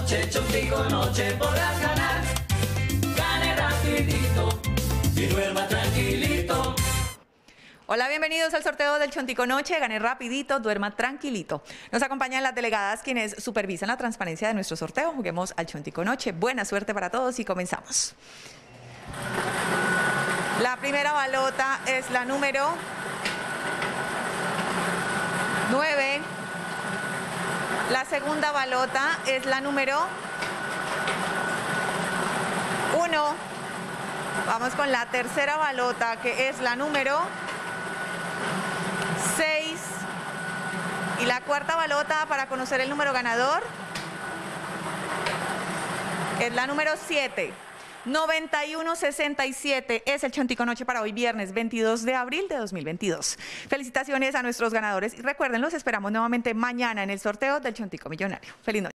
noche, Chontico noche podrás ganar. Gane rapidito y duerma tranquilito. Hola, bienvenidos al sorteo del Chontico Noche. Gane rapidito, duerma tranquilito. Nos acompañan las delegadas quienes supervisan la transparencia de nuestro sorteo. Juguemos al Chontico Noche. Buena suerte para todos y comenzamos. La primera balota es la número 9. La segunda balota es la número 1. Vamos con la tercera balota, que es la número 6. Y la cuarta balota para conocer el número ganador es la número 7. 9167 es el Chontico Noche para hoy viernes 22 de abril de 2022. Felicitaciones a nuestros ganadores y recuerden, los esperamos nuevamente mañana en el sorteo del Chontico Millonario. Feliz noche.